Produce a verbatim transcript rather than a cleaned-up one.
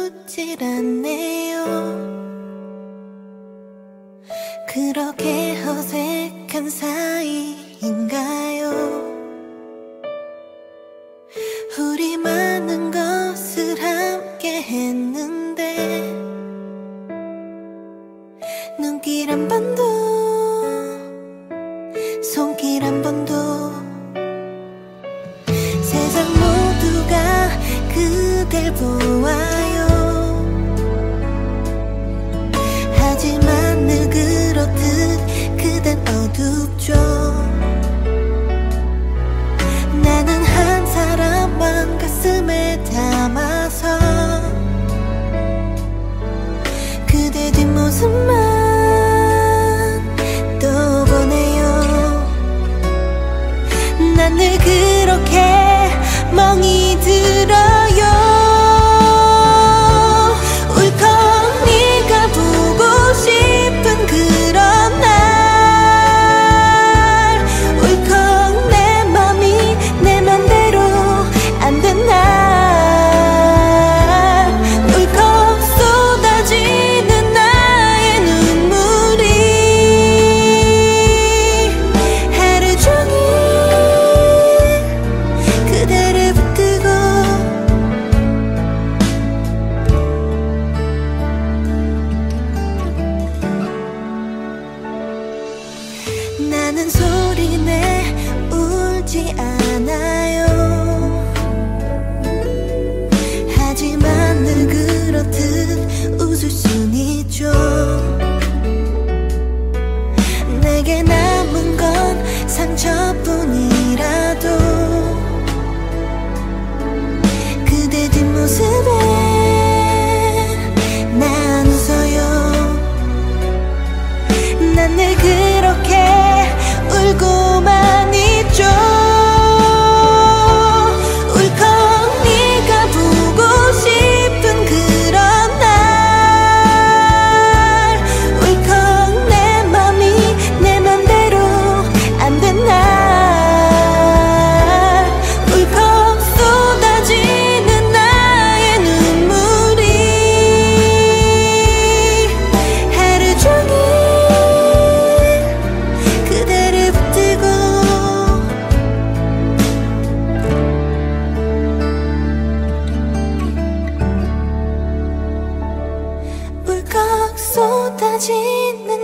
붙질 않네요. 그렇게 어색한 사이인가요? 우리 많은 것을 함께 했는데 눈길 한 번도 손길 한 번도 세상 모두가 그댈 보아요. 하지만 늘 그렇듯 그댄 어둡죠. 나는 한 사람만 가슴에 담아서 그대 뒷모습만 또 보네요. 난 늘 그렇게 멍이 들어요. 울컥 네가 보고 싶은 그런 날, 울컥 내 맘이 내 맘대로 안 된 날, 울컥 쏟아지는 나의 눈물이 하루 종일 그대를 붙들고 나는 소리내 울지 않아요. 하지만 늘 그렇듯 웃을 순 있죠. 내게 남은 건 상처뿐이라도 그대 뒷모습에 난 웃어요. 난 늘 그렇게 울고만 있죠. 울컥 네가 보고 싶은 그런 날, 울컥 내 맘이 내 맘대로 안 된 날, 울컥 쏟아지는 나의 눈물이 하루 종일 그대를 붙들고 울컥 쏟아지는